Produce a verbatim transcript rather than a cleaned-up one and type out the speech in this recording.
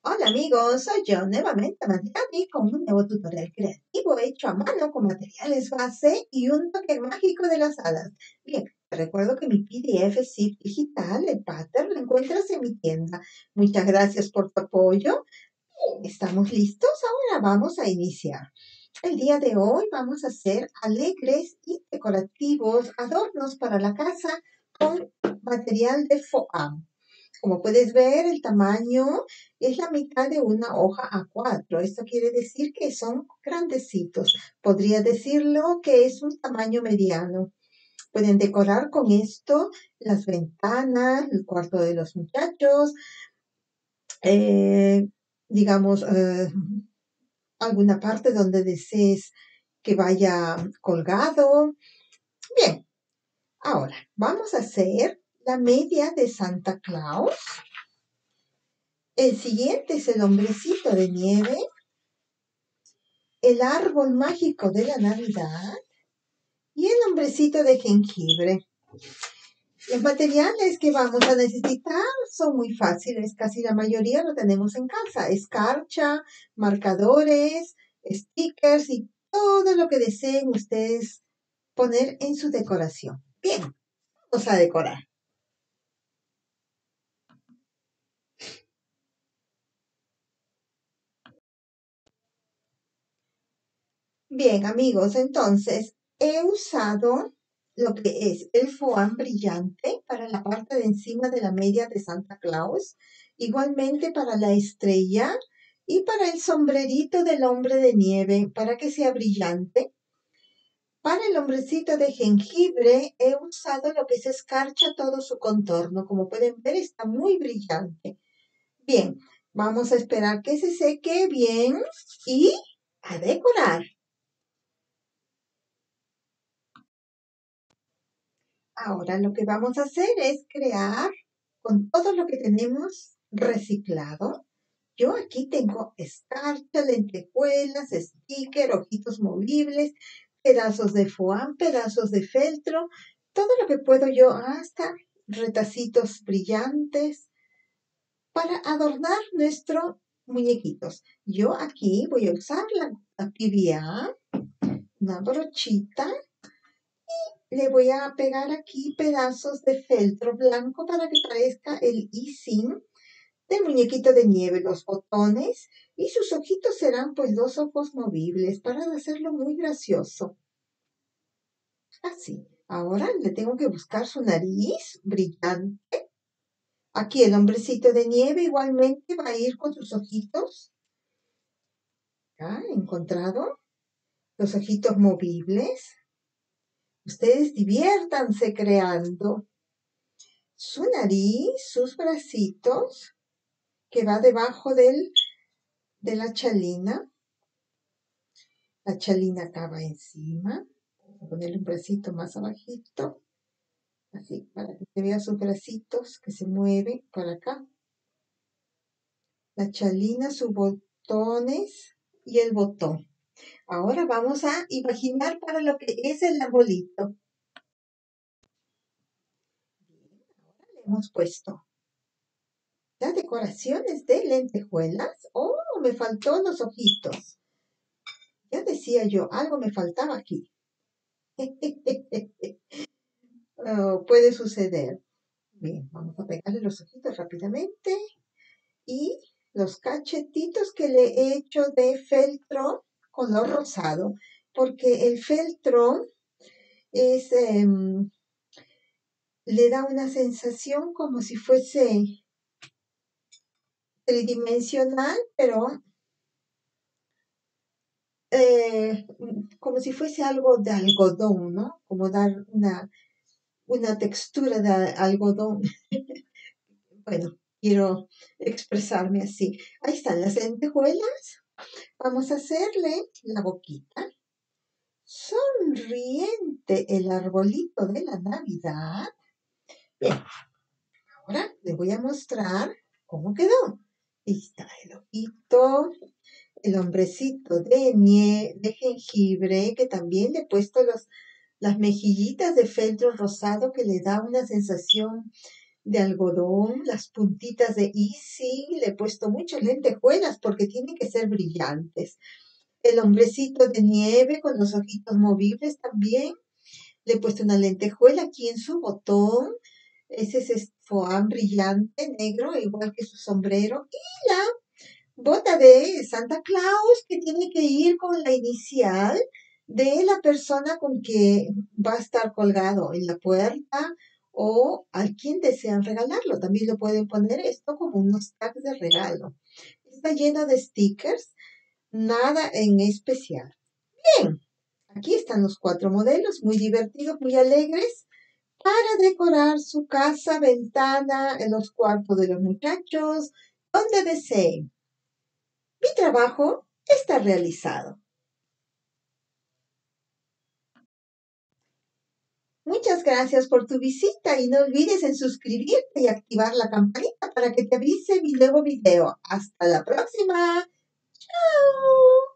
Hola amigos, soy yo nuevamente Mariani con un nuevo tutorial creativo hecho a mano con materiales base y un toque mágico de las hadas. Bien, te recuerdo que mi P D F zip digital, el pattern, lo encuentras en mi tienda. Muchas gracias por tu apoyo. ¿Estamos listos? Ahora vamos a iniciar. El día de hoy vamos a hacer alegres y decorativos adornos para la casa con material de foam. Como puedes ver, el tamaño es la mitad de una hoja A cuatro. Esto quiere decir que son grandecitos. Podría decirlo que es un tamaño mediano. Pueden decorar con esto las ventanas, el cuarto de los muchachos, eh, digamos, eh, alguna parte donde desees que vaya colgado. Bien, ahora vamos a hacer la media de Santa Claus. El siguiente es el hombrecito de nieve, el árbol mágico de la Navidad y el hombrecito de jengibre. Los materiales que vamos a necesitar son muy fáciles, casi la mayoría lo tenemos en casa. Escarcha, marcadores, stickers y todo lo que deseen ustedes poner en su decoración. Bien, vamos a decorar. Bien, amigos, entonces he usado lo que es el foam brillante para la parte de encima de la media de Santa Claus, igualmente para la estrella y para el sombrerito del hombre de nieve, para que sea brillante. Para el hombrecito de jengibre he usado lo que es escarcha todo su contorno. Como pueden ver, está muy brillante. Bien, vamos a esperar que se seque bien y a decorar. Ahora lo que vamos a hacer es crear con todo lo que tenemos reciclado. Yo aquí tengo escarcha, lentejuelas, sticker, ojitos movibles, pedazos de foam, pedazos de feltro, todo lo que puedo yo, hasta retacitos brillantes para adornar nuestros muñequitos. Yo aquí voy a usar la, la P V A, una brochita. Le voy a pegar aquí pedazos de feltro blanco para que parezca el icing del muñequito de nieve, los botones, y sus ojitos serán pues dos ojos movibles para hacerlo muy gracioso. Así. Ahora le tengo que buscar su nariz brillante. Aquí el hombrecito de nieve igualmente va a ir con sus ojitos. ¿Ya? Encontrado los ojitos movibles. Ustedes diviértanse creando su nariz, sus bracitos, que va debajo del, de la chalina. La chalina acaba encima. Vamos a ponerle un bracito más abajito. Así, para que se vean sus bracitos que se mueven por acá. La chalina, sus botones y el botón. Ahora vamos a imaginar para lo que es el arbolito. Ahora le hemos puesto las decoraciones de lentejuelas. Oh, me faltó los ojitos. Ya decía yo, algo me faltaba aquí. Oh, puede suceder. Bien, vamos a pegarle los ojitos rápidamente. Y los cachetitos que le he hecho de feltro color rosado. Porque el feltro es, eh, le da una sensación como si fuese tridimensional, pero eh, como si fuese algo de algodón, ¿no? Como dar una, una textura de algodón. Bueno, quiero expresarme así. Ahí están las lentejuelas. Vamos a hacerle la boquita. Sonriente el arbolito de la Navidad. Bien, ahora le voy a mostrar cómo quedó. Ahí está el ojito, el hombrecito de nie de jengibre, que también le he puesto los, las mejillitas de feltro rosado que le da una sensación de algodón, las puntitas de Easy, le he puesto muchas lentejuelas porque tienen que ser brillantes. El hombrecito de nieve con los ojitos movibles también. Le he puesto una lentejuela aquí en su botón. Ese es este foam brillante, negro, igual que su sombrero. Y la bota de Santa Claus que tiene que ir con la inicial de la persona con que va a estar colgado en la puerta o a quien desean regalarlo. También lo pueden poner esto como unos tags de regalo. Está lleno de stickers, nada en especial. Bien, aquí están los cuatro modelos, muy divertidos, muy alegres, para decorar su casa, ventana, en los cuartos de los muchachos, donde deseen. Mi trabajo está realizado. Muchas gracias por tu visita y no olvides en suscribirte y activar la campanita para que te avise mi nuevo video. Hasta la próxima. Chao.